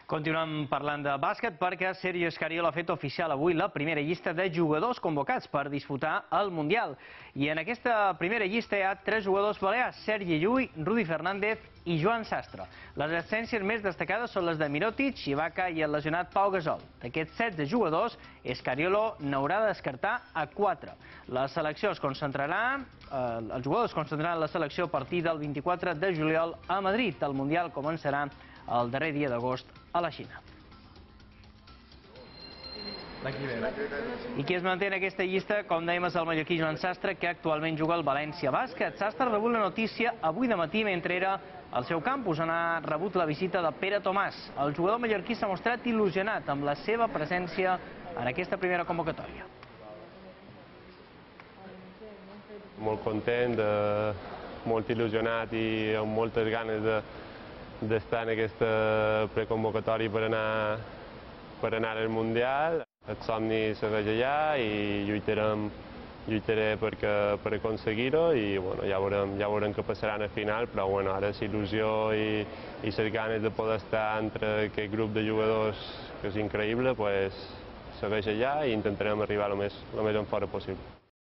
Continuem parlant de bàsquet perquè Sergio Escariolo ha fet oficial avui la primera llista de jugadors convocats per disputar el Mundial. I en aquesta primera llista hi ha 3 jugadors balears, Sergi Llull, Rudi Fernández i Joan Sastre. Les absències més destacades són les de Mirotic, Ibaka i el lesionat Pau Gasol. D'aquests 16 jugadors, Escariolo n'haurà de descartar a 4. Els jugadors es concentraran en la selecció a partir del 24 de juliol a Madrid. El Mundial començarà el darrer dia d'agost a la Xina. I qui es manté en aquesta llista, com dèiem, és el mallorquí Joan Sastre, que actualment juga al València Bàsquet. Sastre ha rebut la notícia avui de matí mentre era al seu campus, on ha rebut la visita de Pere Tomàs. El jugador mallorquí s'ha mostrat il·lusionat amb la seva presència en aquesta primera convocatòria. Molt content, molt il·lusionat i amb moltes ganes d'estar en aquesta preconvocatòria per anar al Mundial. El somni segueix allà i lluitaré per aconseguir-ho i ja veurem què passarà al final, però ara la il·lusió i les ganes de poder estar entre aquest grup de jugadors, que és increïble, segueix allà i intentarem arribar el més en fora possible.